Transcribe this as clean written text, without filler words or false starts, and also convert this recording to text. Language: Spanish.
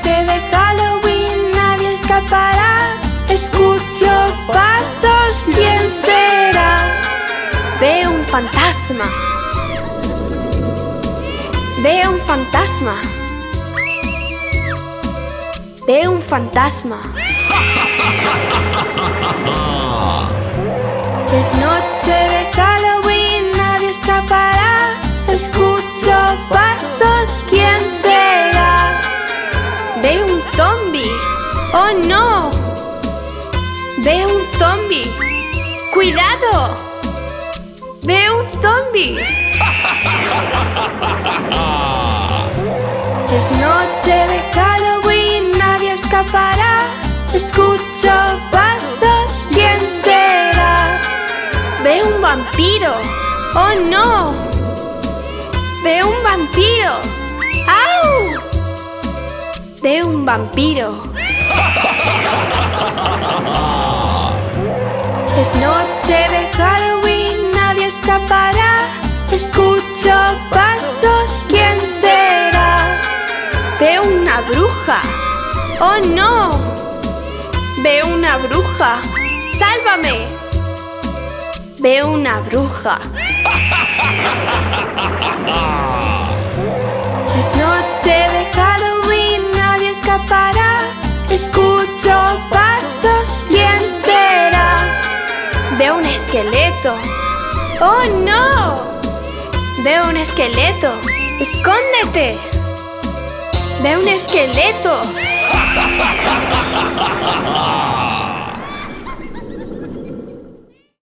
noche de Halloween, nadie escapará. Escucho pasos, ¿quién será? Veo un fantasma. Veo un fantasma. Veo un fantasma. Es noche de Halloween, nadie escapará. Escucho pasos, ¿quién será? Veo un zombie. ¡Oh, no! Veo un zombie. ¡Cuidado! Veo un zombie. Es noche de Halloween, nadie escapará. Escucho pasos, ¿quién será? Veo un vampiro. ¡Oh, no! Veo un vampiro. ¡Au! Veo un vampiro. Es noche de Halloween, nadie escapará. Escucho pasos, ¿quién será? Veo una bruja. ¡Oh, no! Veo una bruja. ¡Sálvame! Veo una bruja. Es noche de Halloween, nadie escapará. Escucho pasos, ¿quién será? Veo un esqueleto. ¡Oh, no! Veo un esqueleto. ¡Escóndete! Veo un esqueleto.